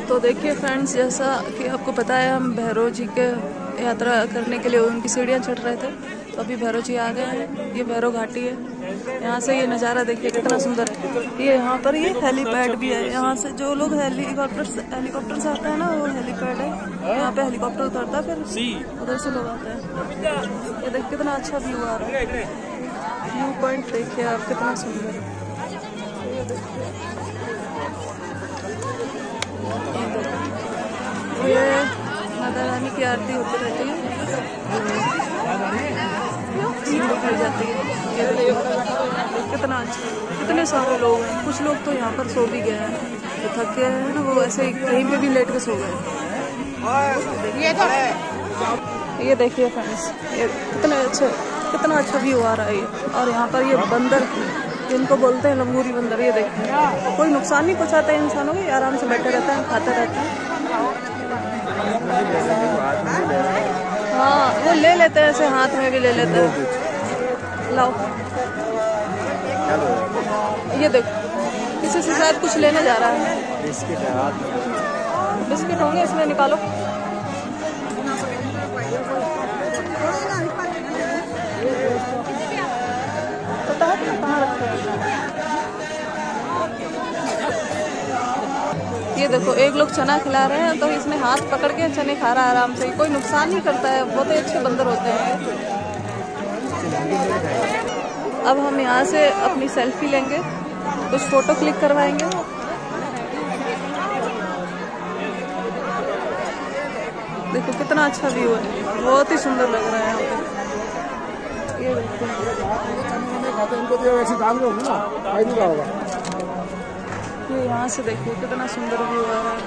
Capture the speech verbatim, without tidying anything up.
तो देखिए फ्रेंड्स, जैसा कि आपको पता है हम भैरव जी के यात्रा करने के लिए उनकी सीढ़ियाँ चढ़ रहे थे, तो अभी भैरव जी आ गए हैं। ये भैरव घाटी है। यहाँ से ये नज़ारा देखिए कितना सुंदर है। ये यहाँ पर ये हेलीपैड भी है। यहाँ से जो लोग हेलीकॉप्टर हेलीकॉप्टर से आते हैं ना, वो हेलीपैड है। यहाँ पे हेलीकॉप्टर उतरता है, फिर उधर से लोग आते हैं। ये देखिए कितना अच्छा व्यू आ रहा है। व्यू पॉइंट देखिए आप, कितना सुंदर है। ये माता रानी की आरती होती रहती है, दिखाई जाती है। ये देखिए कितना अच्छा, कितने सारे लोग हैं। कुछ लोग तो यहाँ पर सो भी गए हैं, जो थक गए हैं ना, वो ऐसे ही कहीं पे भी लेट के सो गए। ये देखिए फ्रेंड्स, ये कितने अच्छे कितना अच्छा व्यू आ रहा है ये। और यहाँ पर ये बंदर, जिनको बोलते हैं लंगूरी बंदर, ये देखिए कोई नुकसान नहीं पहुँचाता है इंसानों को, आराम से बैठे रहते हैं, खाते रहते हैं। हाँ, वो ले लेते हैं, ऐसे हाथ में भी ले लेते हैं। लाओ, ये देखो किसी से शायद कुछ लेने जा रहा है। बिस्किट है हाथ में, बिस्किट होंगे इसमें, निकालो। पता है कहाँ रखा है? ये देखो एक लोग चना खिला रहे हैं, तो इसने हाथ पकड़ के चने खा रहा है आराम से। कोई नुकसान नहीं करता है, बहुत ही अच्छे बंदर होते हैं। अब हम यहाँ से अपनी सेल्फी लेंगे, कुछ फोटो क्लिक करवाएंगे। देखो कितना अच्छा व्यू है, बहुत ही सुंदर लग रहा है यहाँ पे। ये ये यहाँ से देखिए कितना सुंदर व्यू आ रहा है।